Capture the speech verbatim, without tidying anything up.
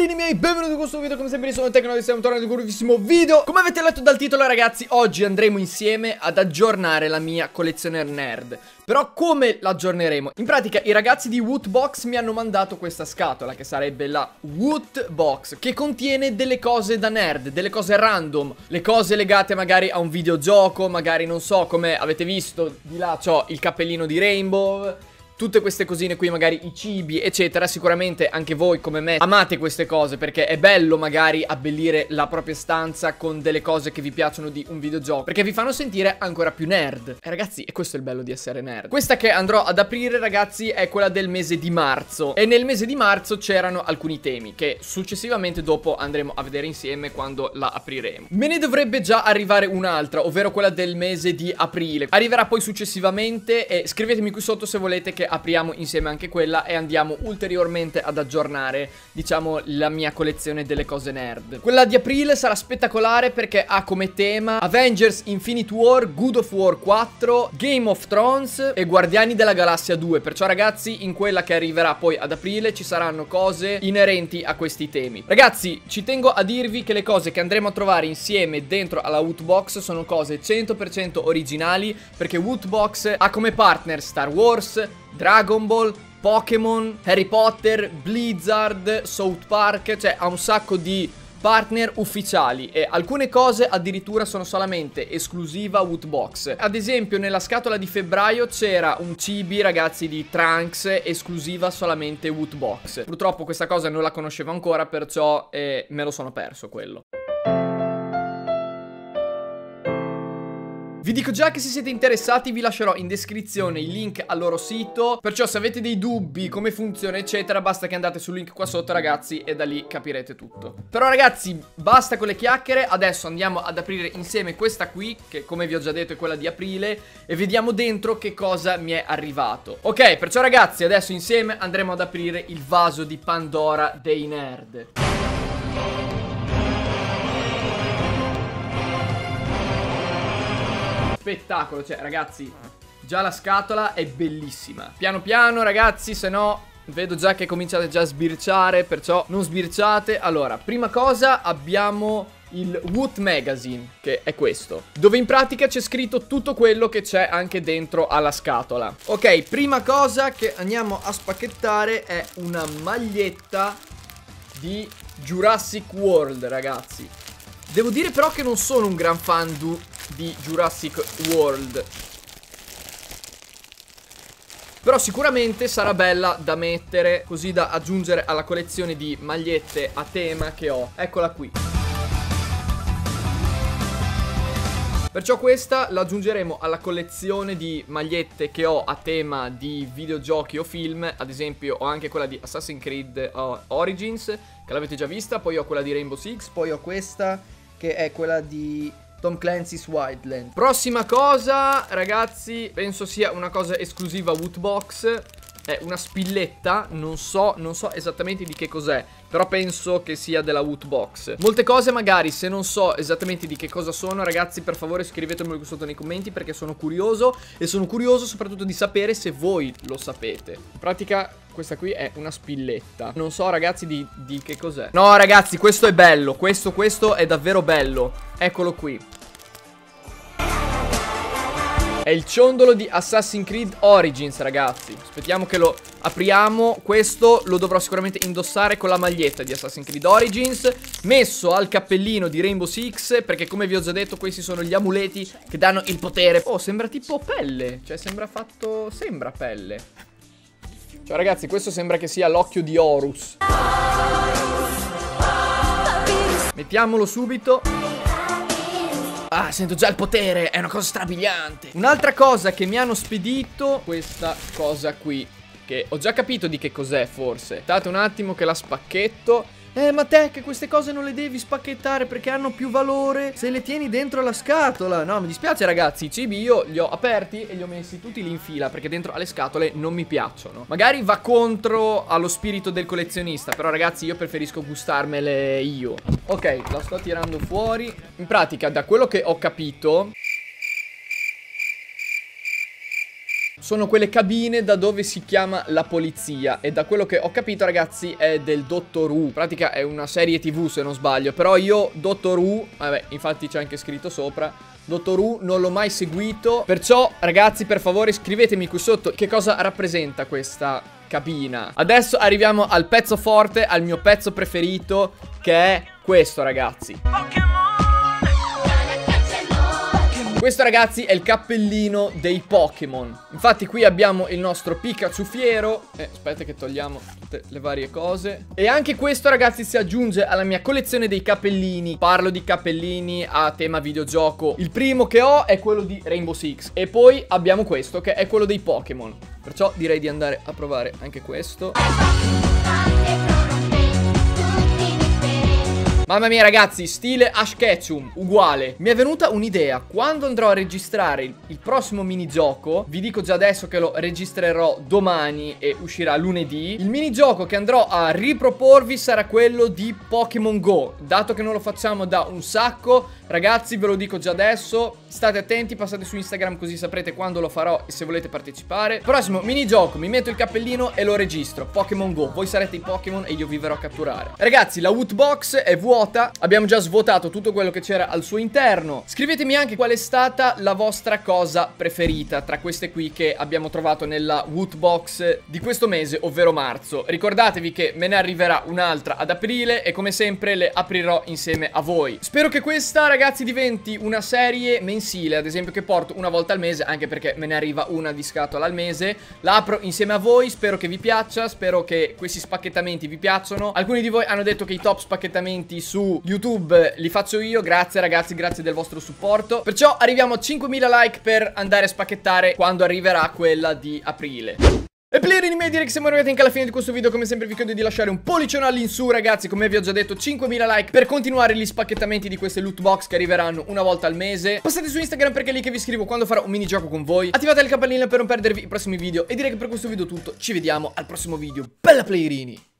bambini miei, benvenuti in questo video. Come sempre sono Tecno e stiamo tornando in un nuovissimo video. Come avete letto dal titolo, ragazzi, oggi andremo insieme ad aggiornare la mia collezione nerd. Però come l'aggiorneremo? In pratica i ragazzi di Wootbox mi hanno mandato questa scatola, che sarebbe la Wootbox, che contiene delle cose da nerd, delle cose random, le cose legate magari a un videogioco, magari non so, come avete visto di là c'ho il cappellino di Rainbow, tutte queste cosine qui, magari i cibi, eccetera. Sicuramente anche voi come me amate queste cose, perché è bello magari abbellire la propria stanza con delle cose che vi piacciono di un videogioco, perché vi fanno sentire ancora più nerd. E ragazzi, e questo è il bello di essere nerd. Questa che andrò ad aprire, ragazzi, è quella del mese di marzo. E nel mese di marzo c'erano alcuni temi che successivamente dopo andremo a vedere insieme quando la apriremo. Me ne dovrebbe già arrivare un'altra, ovvero quella del mese di aprile. Arriverà poi successivamente e scrivetemi qui sotto se volete che apriamo insieme anche quella e andiamo ulteriormente ad aggiornare, diciamo, la mia collezione delle cose nerd. Quella di aprile sarà spettacolare perché ha come tema Avengers Infinite War, God of War quattro, Game of Thrones e Guardiani della Galassia due. Perciò ragazzi, in quella che arriverà poi ad aprile ci saranno cose inerenti a questi temi. Ragazzi, ci tengo a dirvi che le cose che andremo a trovare insieme dentro alla Wootbox sono cose cento per cento originali, perché Wootbox ha come partner Star Wars, Dragon Ball, Pokémon, Harry Potter, Blizzard, South Park. Cioè ha un sacco di partner ufficiali e alcune cose addirittura sono solamente esclusiva Wootbox. Ad esempio nella scatola di febbraio c'era un cibi, ragazzi, di Trunks, esclusiva solamente Wootbox. Purtroppo questa cosa non la conoscevo ancora, perciò eh, me lo sono perso quello. Vi dico già che se siete interessati vi lascerò in descrizione il link al loro sito, perciò se avete dei dubbi come funziona eccetera basta che andate sul link qua sotto, ragazzi, e da lì capirete tutto. Però ragazzi, basta con le chiacchiere, adesso andiamo ad aprire insieme questa qui, che come vi ho già detto è quella di aprile, e vediamo dentro che cosa mi è arrivato. Ok, perciò ragazzi, adesso insieme andremo ad aprire il vaso di Pandora dei nerd. Spettacolo, cioè ragazzi, già la scatola è bellissima. Piano piano ragazzi, se no vedo già che cominciate già a sbirciare, perciò non sbirciate. Allora, prima cosa abbiamo il Woot Magazine, che è questo, dove in pratica c'è scritto tutto quello che c'è anche dentro alla scatola. Ok, prima cosa che andiamo a spacchettare è una maglietta di Jurassic World, ragazzi. Devo dire però che non sono un gran fan di Jurassic World, però sicuramente sarà bella da mettere, così da aggiungere alla collezione di magliette a tema che ho. Eccola qui. Perciò questa la aggiungeremo alla collezione di magliette che ho a tema di videogiochi o film. Ad esempio ho anche quella di Assassin's Creed uh, Origins, che l'avete già vista. Poi ho quella di Rainbow Six. Poi ho questa che è quella di Tom Clancy's Wildlands. Prossima cosa, ragazzi, penso sia una cosa esclusiva Wootbox. È una spilletta, non so, non so esattamente di che cos'è, però penso che sia della Wootbox. Molte cose magari, se non so esattamente di che cosa sono, ragazzi, per favore scrivetemelo qui sotto nei commenti, perché sono curioso. E sono curioso soprattutto di sapere se voi lo sapete. In pratica questa qui è una spilletta. Non so ragazzi di, di che cos'è. No ragazzi, questo è bello. Questo, questo è davvero bello. Eccolo qui. È il ciondolo di Assassin's Creed Origins, ragazzi. Aspettiamo che lo apriamo. Questo lo dovrò sicuramente indossare con la maglietta di Assassin's Creed Origins, messo al cappellino di Rainbow Six, perché come vi ho già detto questi sono gli amuleti che danno il potere. Oh, sembra tipo pelle. Cioè sembra fatto... sembra pelle. Cioè ragazzi, questo sembra che sia l'occhio di Horus. Mettiamolo subito. Ah, sento già il potere, è una cosa strabiliante. Un'altra cosa che mi hanno spedito, questa cosa qui, che ho già capito di che cos'è forse. Aspettate un attimo che la spacchetto. Eh, ma te che queste cose non le devi spacchettare perché hanno più valore se le tieni dentro la scatola. No, mi dispiace ragazzi, i cibi io li ho aperti e li ho messi tutti lì in fila, perché dentro alle scatole non mi piacciono. Magari va contro allo spirito del collezionista, però ragazzi io preferisco gustarmele io. Ok, la sto tirando fuori. In pratica, da quello che ho capito, sono quelle cabine da dove si chiama la polizia. E da quello che ho capito, ragazzi, è del Dottor Who. In pratica è una serie tv, se non sbaglio. Però io Dottor Who, vabbè, infatti c'è anche scritto sopra, Dottor Who non l'ho mai seguito. Perciò, ragazzi, per favore scrivetemi qui sotto che cosa rappresenta questa cabina. Adesso arriviamo al pezzo forte, al mio pezzo preferito, che è questo, ragazzi. Questo, ragazzi, è il cappellino dei Pokémon. Infatti qui abbiamo il nostro Pikachu fiero. Eh, aspetta che togliamo tutte le varie cose. E anche questo, ragazzi, si aggiunge alla mia collezione dei cappellini. Parlo di cappellini a tema videogioco. Il primo che ho è quello di Rainbow Six. E poi abbiamo questo, che è quello dei Pokémon. Perciò direi di andare a provare anche questo. Mamma mia, ragazzi, stile Ash Ketchum, uguale. Mi è venuta un'idea. Quando andrò a registrare il, il prossimo minigioco, vi dico già adesso che lo registrerò domani e uscirà lunedì. Il minigioco che andrò a riproporvi sarà quello di Pokémon Go. Dato che non lo facciamo da un sacco, ragazzi, ve lo dico già adesso. State attenti, passate su Instagram così saprete quando lo farò e se volete partecipare. Prossimo minigioco, mi metto il cappellino e lo registro. Pokémon Go, voi sarete i Pokémon e io vi verrò a catturare. Ragazzi, la loot box è vuota. Abbiamo già svuotato tutto quello che c'era al suo interno. Scrivetemi anche qual è stata la vostra cosa preferita tra queste qui che abbiamo trovato nella loot box di questo mese, ovvero marzo. Ricordatevi che me ne arriverà un'altra ad aprile e come sempre le aprirò insieme a voi. Spero che questa, ragazzi, diventi una serie mensile, ad esempio, che porto una volta al mese, anche perché me ne arriva una di scatola al mese. La apro insieme a voi, spero che vi piaccia, spero che questi spacchettamenti vi piacciono. Alcuni di voi hanno detto che i top spacchettamenti su YouTube li faccio io. Grazie, ragazzi, grazie del vostro supporto. Perciò arriviamo a cinquemila like per andare a spacchettare quando arriverà quella di aprile. E player di me, direi che siamo arrivati anche alla fine di questo video. Come sempre vi chiedo di lasciare un pollicione all'insù, ragazzi. Come vi ho già detto, cinquemila like per continuare gli spacchettamenti di queste loot box che arriveranno una volta al mese. Passate su Instagram perché è lì che vi scrivo quando farò un minigioco con voi. Attivate il campanello per non perdervi i prossimi video. E direi che per questo video è tutto. Ci vediamo al prossimo video. Bella playerini!